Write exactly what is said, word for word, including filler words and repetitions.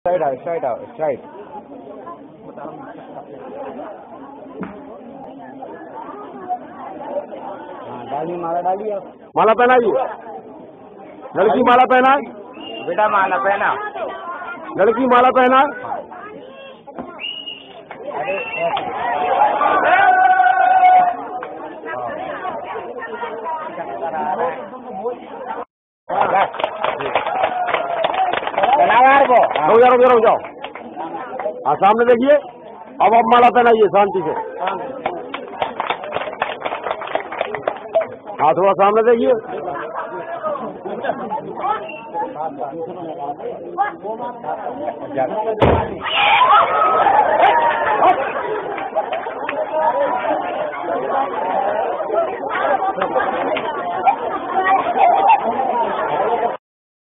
Side आओ, side आओ, side. हाँ, डाली माला डाली अब। माला पहना जी, लड़की माला पहना, बेटा माला पहना, लड़की माला पहना। अरे को रुक जाओ, रुक जाओ, रुक जाओ। हाँ, सामने देखिए। अब आप माला पहनाइए शांति से। हाँ, थोड़ा सामने देखिए।